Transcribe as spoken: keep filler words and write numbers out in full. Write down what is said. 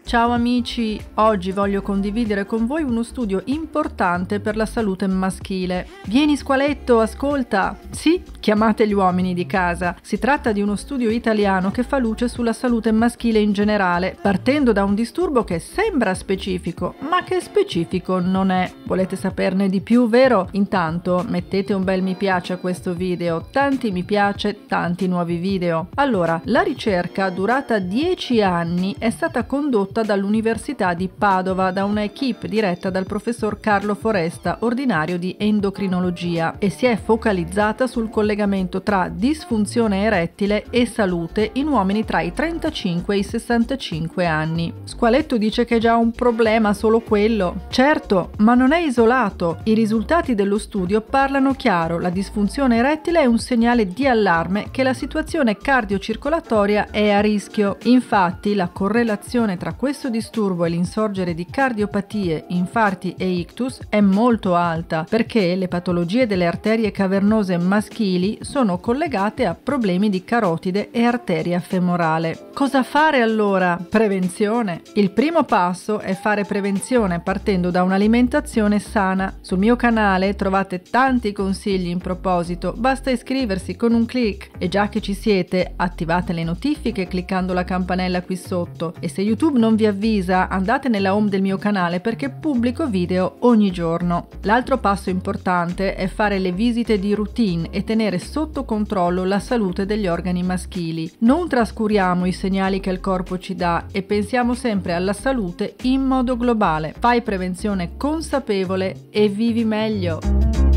Ciao amici, oggi voglio condividere con voi uno studio importante per la salute maschile. Vieni squaletto, ascolta! Sì, chiamate gli uomini di casa. Si tratta di uno studio italiano che fa luce sulla salute maschile in generale, partendo da un disturbo che sembra specifico, ma che specifico non è. Volete saperne di più, vero? Intanto mettete un bel mi piace a questo video, tanti mi piace, tanti nuovi video. Allora, la ricerca durata dieci anni è stata condotta dall'Università di Padova da una equipe diretta dal professor Carlo Foresta, ordinario di endocrinologia, e si è focalizzata sul collegamento tra disfunzione erettile e salute in uomini tra i trentacinque e i sessantacinque anni. Squaletto dice che è già un problema solo quello. Certo, ma non è isolato. I risultati dello studio parlano chiaro: la disfunzione erettile è un segnale di allarme che la situazione cardiocircolatoria è a rischio. Infatti, la correlazione tra questo disturbo e l'insorgere di cardiopatie, infarti e ictus è molto alta, perché le patologie delle arterie cavernose maschili sono collegate a problemi di carotide e arteria femorale. Cosa fare allora? Prevenzione. Il primo passo è fare prevenzione partendo da un'alimentazione sana. Sul mio canale trovate tanti consigli in proposito, basta iscriversi con un click, e già che ci siete attivate le notifiche cliccando la campanella qui sotto, e se YouTube non vi avvisa andate nella home del mio canale perché pubblico video ogni giorno. L'altro passo importante è fare le visite di routine e tenere sotto controllo la salute degli organi maschili. Non trascuriamo i segnali che il corpo ci dà e pensiamo sempre alla salute in modo globale. Fai prevenzione consapevole e vivi meglio.